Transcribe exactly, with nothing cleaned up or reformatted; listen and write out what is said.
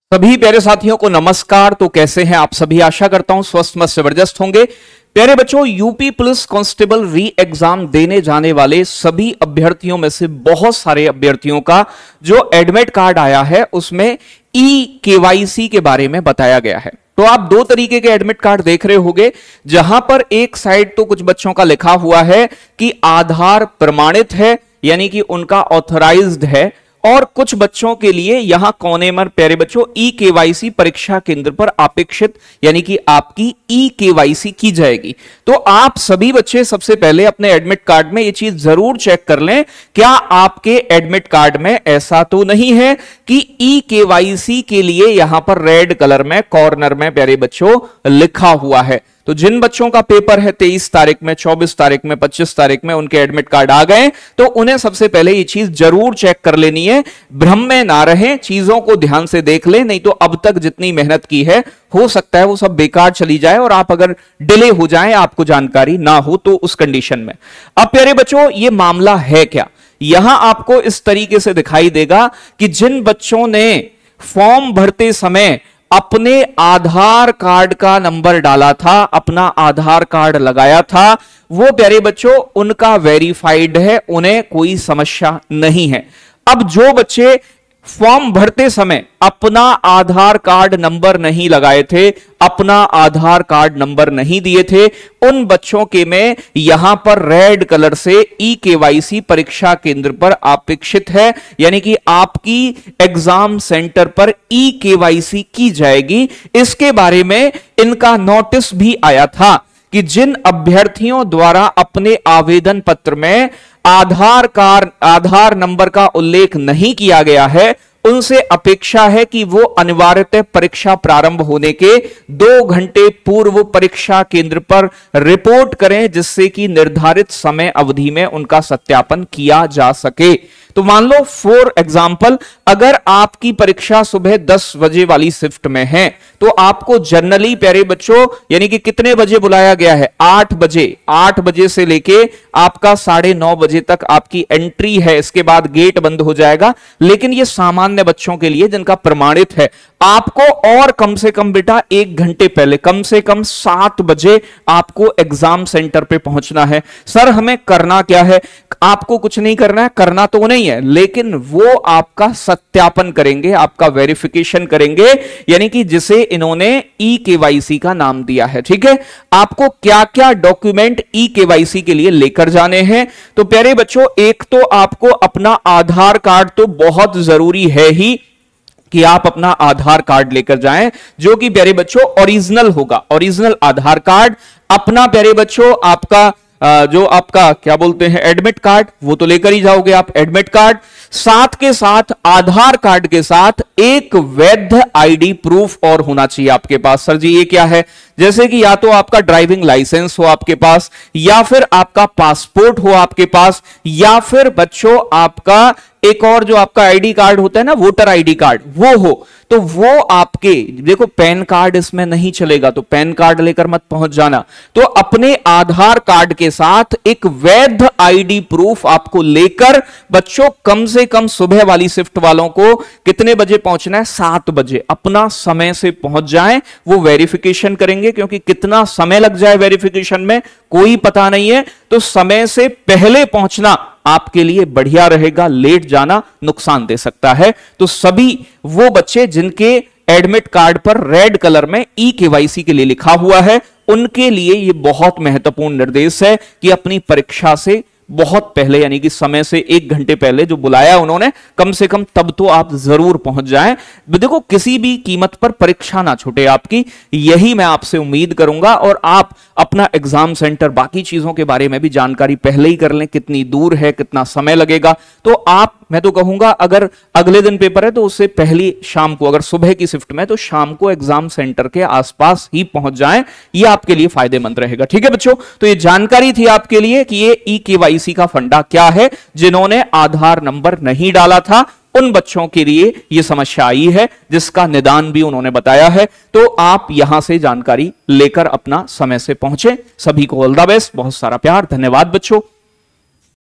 सभी प्यारे साथियों को नमस्कार। तो कैसे हैं आप सभी? आशा करता हूं स्वस्थ मस्त जबरदस्त होंगे। प्यारे बच्चों, UP police constable re exam देने जाने वाले सभी अभ्यर्थियों में से बहुत सारे अभ्यर्थियों का जो एडमिट कार्ड आया है उसमें ई केवाईसी के बारे में बताया गया है। तो आप दो तरीके के एडमिट कार्ड देख रहे होंगे, जहां पर एक साइड तो कुछ बच्चों का लिखा हुआ है कि आधार प्रमाणित है, यानी कि उनका ऑथराइज्ड है, और कुछ बच्चों के लिए यहां कोने में प्यारे बच्चों ई केवाईसी परीक्षा केंद्र पर अपेक्षित, यानी कि आपकी ई केवाईसी की जाएगी। तो आप सभी बच्चे सबसे पहले अपने एडमिट कार्ड में यह चीज जरूर चेक कर लें, क्या आपके एडमिट कार्ड में ऐसा तो नहीं है कि ई केवाईसी के लिए यहां पर रेड कलर में कॉर्नर में प्यारे बच्चों लिखा हुआ है। तो जिन बच्चों का पेपर है तेईस तारीख में, चौबीस तारीख में, पच्चीस तारीख में, उनके एडमिट कार्ड आ गए, तो उन्हें सबसे पहले ये चीज जरूर चेक कर लेनी है। भ्रम में ना रहें, चीजों को ध्यान से देख लें, नहीं तो अब तक जितनी मेहनत की है हो सकता है वो सब बेकार चली जाए और आप अगर डिले हो जाए, आपको जानकारी ना हो, तो उस कंडीशन में अब प्यारे बच्चों ये मामला है क्या, यहां आपको इस तरीके से दिखाई देगा कि जिन बच्चों ने फॉर्म भरते समय अपने आधार कार्ड का नंबर डाला था, अपना आधार कार्ड लगाया था, वो प्यारे बच्चों उनका वेरीफाइड है, उन्हें कोई समस्या नहीं है। अब जो बच्चे फॉर्म भरते समय अपना आधार कार्ड नंबर नहीं लगाए थे, अपना आधार कार्ड नंबर नहीं दिए थे, उन बच्चों के में यहां पर रेड कलर से ई केवाईसी परीक्षा केंद्र पर अपेक्षित है, यानी कि आपकी एग्जाम सेंटर पर ई केवाईसी की जाएगी। इसके बारे में इनका नोटिस भी आया था कि जिन अभ्यर्थियों द्वारा अपने आवेदन पत्र में आधार कार्ड आधार नंबर का उल्लेख नहीं किया गया है, उनसे अपेक्षा है कि वो अनिवार्यतः परीक्षा प्रारंभ होने के दो घंटे पूर्व परीक्षा केंद्र पर रिपोर्ट करें, जिससे कि निर्धारित समय अवधि में उनका सत्यापन किया जा सके। तो मान लो फॉर एग्जाम्पल, अगर आपकी परीक्षा सुबह दस बजे वाली शिफ्ट में है, तो आपको जनरली प्यारे बच्चों यानी कि कितने बजे बुलाया गया है? आठ बजे। आठ बजे से लेके आपका साढ़े नौ बजे तक आपकी एंट्री है, इसके बाद गेट बंद हो जाएगा। लेकिन ये सामान्य बच्चों के लिए जिनका प्रमाणित है, आपको और कम से कम बेटा एक घंटे पहले, कम से कम सात बजे आपको एग्जाम सेंटर पे पहुंचना है। सर हमें करना क्या है? आपको कुछ नहीं करना है, करना तो नहीं है, लेकिन वो आपका सत्यापन करेंगे, आपका वेरिफिकेशन करेंगे, यानी कि जिसे इन्होंने ई केवाईसी का नाम दिया है। ठीक है, आपको क्या क्या डॉक्यूमेंट ई केवाईसी के लिए लेकर जाने हैं? तो प्यारे बच्चों, एक तो आपको अपना आधार कार्ड तो बहुत जरूरी है ही कि आप अपना आधार कार्ड लेकर जाएं, जो कि प्यारे बच्चों ओरिजिनल होगा, ओरिजिनल आधार कार्ड। अपना प्यारे बच्चों आपका जो आपका क्या बोलते हैं एडमिट कार्ड, वो तो लेकर ही जाओगे आप, एडमिट कार्ड। साथ के साथ आधार कार्ड के साथ एक वैध आईडी प्रूफ और होना चाहिए आपके पास। सर जी ये क्या है? जैसे कि या तो आपका ड्राइविंग लाइसेंस हो आपके पास, या फिर आपका पासपोर्ट हो आपके पास, या फिर बच्चों आपका एक और जो आपका आईडी कार्ड होता है ना, वोटर आईडी कार्ड, वो हो। तो वो आपके, देखो पैन कार्ड इसमें नहीं चलेगा, तो पैन कार्ड लेकर मत पहुंच जाना। तो अपने आधार कार्ड के साथ एक वैध आईडी प्रूफ आपको लेकर बच्चों कम से कम सुबह वाली शिफ्ट वालों को कितने बजे पहुंचना है? सात बजे। अपना समय से पहुंच जाएं, वो वेरिफिकेशन करेंगे, क्योंकि कितना समय लग जाए वेरिफिकेशन में कोई पता नहीं है। तो समय से पहले पहुंचना आपके लिए बढ़िया रहेगा, लेट जाना नुकसान दे सकता है। तो सभी वो बच्चे जिनके एडमिट कार्ड पर रेड कलर में ई केवाईसी के लिए लिखा हुआ है, उनके लिए यह बहुत महत्वपूर्ण निर्देश है कि अपनी परीक्षा से बहुत पहले, यानी कि समय से एक घंटे पहले जो बुलाया उन्होंने, कम से कम तब तो आप जरूर पहुंच जाएं। देखो किसी भी कीमत पर परीक्षा ना छूटे आपकी, यही मैं आपसे उम्मीद करूंगा। और आप अपना एग्जाम सेंटर, बाकी चीजों के बारे में भी जानकारी पहले ही कर लें, कितनी दूर है, कितना समय लगेगा। तो आप, मैं तो कहूंगा अगर अगले दिन पेपर है तो उससे पहली शाम को, अगर सुबह की शिफ्ट में, तो शाम को एग्जाम सेंटर के आसपास ही पहुंच जाएं, यह आपके लिए फायदेमंद रहेगा। ठीक है बच्चों, तो ये जानकारी थी आपके लिए कि ये ई केवाईसी का फंडा क्या है। जिन्होंने आधार नंबर नहीं डाला था उन बच्चों के लिए यह समस्या आई है, जिसका निदान भी उन्होंने बताया है। तो आप यहां से जानकारी लेकर अपना समय से पहुंचे। सभी को ऑल द बेस्ट, बहुत सारा प्यार, धन्यवाद बच्चों।